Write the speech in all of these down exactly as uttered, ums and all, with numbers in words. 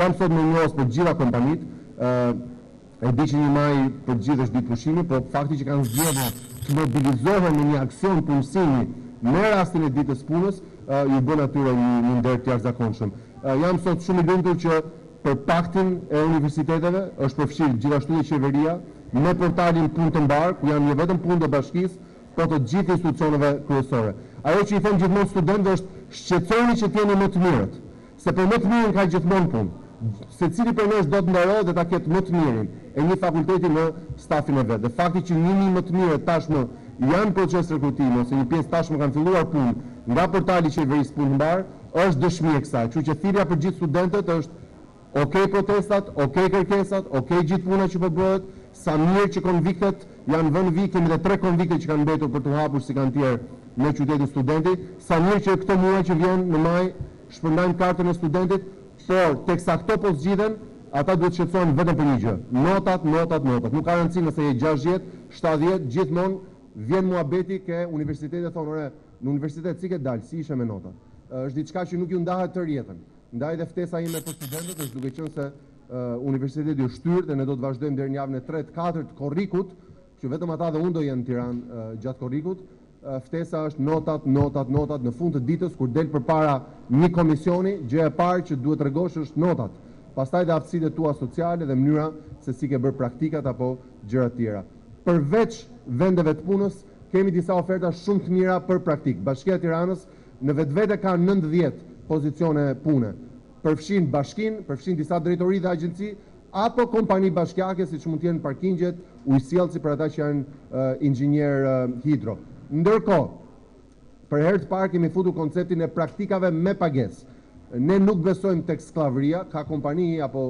jam sot me njohës për gjitha kompanitë, e di që një maj për gjithë është ditë pushimi, por fakti që kanë zgjedhur të mobilizohen në një aksion punësimi në rastin e ditës punës, ju bën atyre një, një nder të jashtëzakonshëm. Jam sot shumë i lumtur që për paktin e universiteteve është përfshirë gjithashtu dhe qeveria me portalin Punë të Mbar, ku janë jo vetëm punë të bashkisë, por të gjithë institucioneve kryesore. Ajo që i them gjithmonë studentëve është shqetësoni që t'jeni më të mirët, se për më të mirën ka gjithmonë punë. Secili për nesh do të ndarohet dhe ta ketë më të mirin e një fakulteti në stafin e vet. Dhe fakti që njëmi më të mirë tashmë janë proces rekrutimi ose një pjesë tashmë kanë filluar punë nga portali i qeverisë Punë të Mbar, është dëshmi e kësaj. Kështu që thirrja për gjithë studentët është okej protestat, okej kërkesat, okej gjithë puna që po bëhet, sa mirë që konviktet janë vënë vi, kemi dhe tre konvikte që kanë mbetur për të hapur si kanë tjerë në qytetin studenti, sa mirë që këtë muaj që vjen në maj shpërndajmë kartën e studentit, por teksa këto po zgjidhen, ata duhet shqetësohen vetëm për një gjë. Notat, notat, notat. Nuk ka rëndësi nëse je gjashtëdhjetë, shtatëdhjetë, gjithmonë vjen muhabeti ke universitetet thonë, ore, në universitet si ke dalë, si ishe me notat. Është diçka që nuk ju ndahet tërë jetën. Ndaj dhe ftesa ime për studentët është duke qenë se uh, universiteti është shtyr dhe ne do të vazhdojmë deri në javën e tretë, katërt korrikut, që vetëm ata dhe unë do jenë në Tiranë uh, gjatë korrikut. Uh, ftesa është notat, notat, notat në fund të ditës kur del përpara një komisioni, gjëja e parë që duhet tregosh është notat. Pastaj dhe aftësitë tua sociale dhe mënyra se si ke bërë praktikat apo gjëra të tjera. Përveç vendeve të punës, kemi disa oferta shumë të mira për praktik. Bashkia e Tiranës në vetvete ka nëntëdhjetë pozicione pune. Përfshin bashkin, përfshin disa drejtori dhe agjenci, apo kompani bashkiake, siç mund të jenë parkingjet, ujësjellësi për ata që janë uh, inxhinier uh, hidro. Ndërkohë, për herë të parë kemi futur konceptin e praktikave me pagesë. Ne nuk besojmë tek skllavëria, ka kompani apo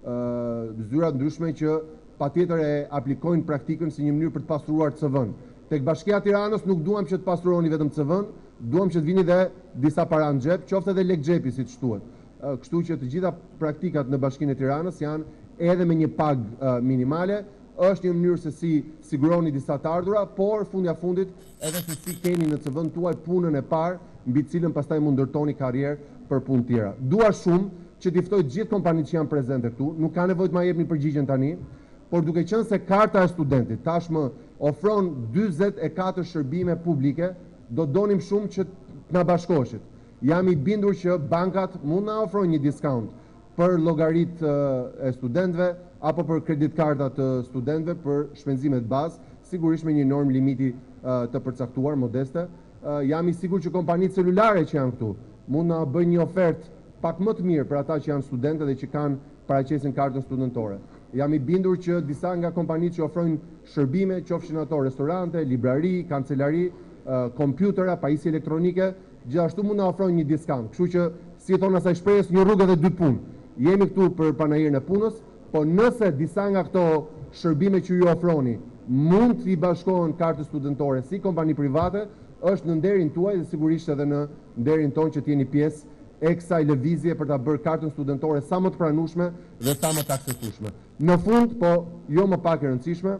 uh, zyra ndryshme që patjetër e aplikojnë praktikën si një mënyrë për të pastruar C V-n. Tek Bashkia e Tiranës nuk duam që të pastruroni vetëm C V-n, duam që të vini dhe disa para në xhep, qoftë edhe lek xhepi siç thuhet. Kështu që të gjitha praktikat në Bashkinë e Tiranës janë edhe me një pagë uh, minimale, është një mënyrë se si siguroni disa të ardhura, por fundja fundit edhe se si keni në C V-n tuaj punën e parë, mbi cilën pastaj mund ndërtoni karrierë për punë tjera. Dua shumë që t'i ftoj të gjithë kompanitë që janë prezente këtu, nuk ka nevojë të ma jepni përgjigjen tani, por duke qenë se karta e studentit tashmë ofron dyzet e katër shërbime publike, do donim shumë që të na bashkoheshit. Jam i bindur që bankat mund na ofrojnë një discount për llogaritë e studentëve apo për kreditkartat të studentëve për shpenzimet bazë, sigurisht me një normë limiti të përcaktuar modeste. Jam i sigurt që kompanitë celulare që janë këtu mund na bëjnë një ofertë pak më të mirë për ata që janë studentë dhe që kanë paraqesin kartën studentore. Jam i bindur që disa nga kompanitë që ofrojnë shërbime, qofshin ato restorante, librari, kancelari, kompjutera, pajisje elektronike, gjithashtu mund na ofrojnë një diskant. Kështu që, si thonë asaj shprehjes, një rrugë dhe dy punë. Jemi këtu për panajirën e punës, po nëse disa nga këto shërbime që ju ofroni mund të i bashkohen kartës studentore si kompani private, është në nderin tuaj dhe sigurisht edhe në nderin tonë që t'jeni pjesë e kësaj lëvizje për ta bërë kartën studentore sa më të pranueshme dhe sa më të aksesueshme. Në fund, po jo më pak e rëndësishme,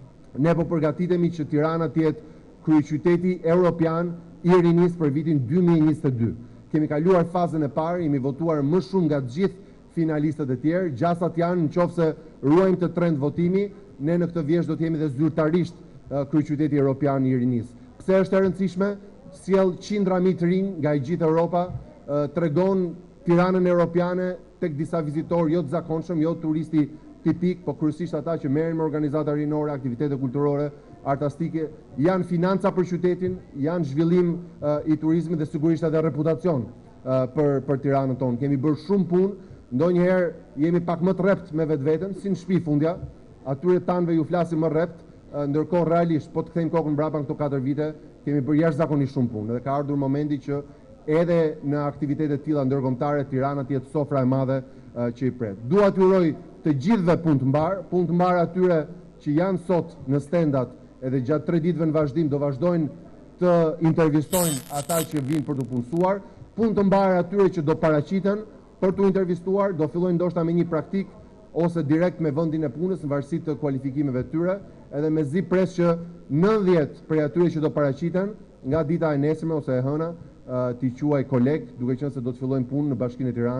ne po përgatitemi që Tirana të jetë kryeqyteti europian i rinisë për vitin dy mijë e njëzet e dy. Kemi kaluar fazën e parë, jemi votuar më shumë nga të gjithë finalistët e tjerë, gjasat janë nëse ruajmë të trend votimi, ne në këtë vjesht do të jemi dhe zyrtarisht uh, kryeqyteti europian i rinisë. Pse është e rëndësishme? Sjell qindra mijë të rinj nga i gjithë Europa, uh, tregon Tiranën europiane tek disa vizitorë jo të zakonshëm, jo turisti tipik, po kryesisht ata që merren me organizata rinore, aktivitete kulturore, artistike, janë financa për qytetin, janë zhvillim uh, i turizmit dhe sigurisht edhe reputacion uh, për për Tiranën tonë. Kemi bërë shumë punë, ndonjëherë jemi pak më të rrept me vetveten, si në shtëpi fundja, atyre tanëve ju flasim më rrept, uh, ndërkohë realisht po të kthejmë kokën mbrapa këto katër vite, kemi bërë jashtëzakonisht shumë punë dhe ka ardhur momenti që edhe në aktivitete të tilla ndërkombëtare Tirana të jetë sofra e madhe uh, që i pret. Dua t'ju uroj të gjithëve punë të mbar, punë të mbar atyre që janë sot në stendat edhe gjatë tre ditëve në vazhdim do vazhdojnë të intervistojnë ata që vinë për të punësuar, punë të mbar atyre që do paraqiten për të intervistuar, do fillojnë ndoshta me një praktik ose direkt me vendin e punës në varësi të kualifikimeve të tyre, edhe mezi pres që nëntëdhjetë prej atyre që do paraqiten nga dita e nesërme ose e hëna, uh, t'i quaj koleg, duke qenë se do të fillojnë punë në Bashkinë e Tiranës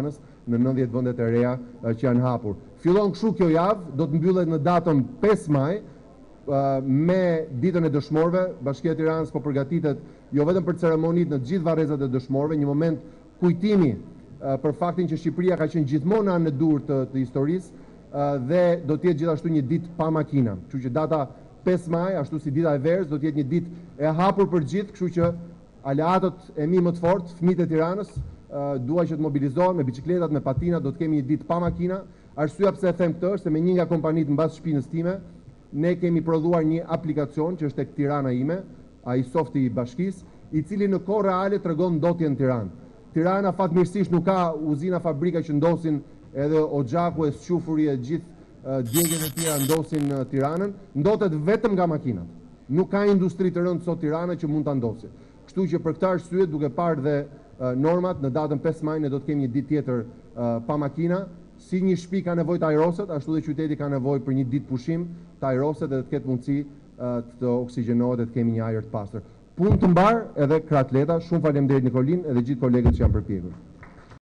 në nëntëdhjetë vendet e reja që janë hapur. Fillon kështu kjo javë, do të mbyllet në datën pesë maj, me ditën e dëshmorëve. Bashkia e Tiranës po përgatitet jo vetëm për ceremonitë në të gjithë varrezat e dëshmorëve, një moment kujtimi për faktin që Shqipëria ka qenë gjithmonë anë e dur të, të historisë dhe do të jetë gjithashtu një ditë pa makina. Kështu që data pesë maj, ashtu si dita e verës, do të jetë një ditë e hapur për gjithë, kështu që aleatët e mi më të fortë, fëmijët e Tiranës, dua që të mobilizohen me biçikletat, me patinat, do të kemi një ditë pa makina. Arsyeja pse e them këtë është se me një nga kompanitë mbas shpinës time, ne kemi prodhuar një aplikacion që është tek Tirana ime, ai softi i bashkisë, i cili në kohë reale tregon ndotjen në Tiranë. Tirana fatmirësisht nuk ka uzina, fabrika që ndosin edhe Oxhaku e Squfuri e gjithë djegjet e tjera ndosin në Tiranën, ndotet vetëm nga makinat. Nuk ka industri të rëndë sot Tirana që mund ta ndosë. Kështu që për këtë arsye, duke parë dhe normat, në datën pesë maj ne do të kemi një ditë tjetër pa makina. Si një shtëpi ka nevojë të ajroset, ashtu dhe qyteti ka nevojë për një ditë pushim të ajroset dhe të ketë mundësi të oksigjenohet dhe të kemi një ajër të pastër. Punë të mbar edhe Kratleta. Shumë faleminderit Nikolin edhe gjithë kolegët që janë përpjekur.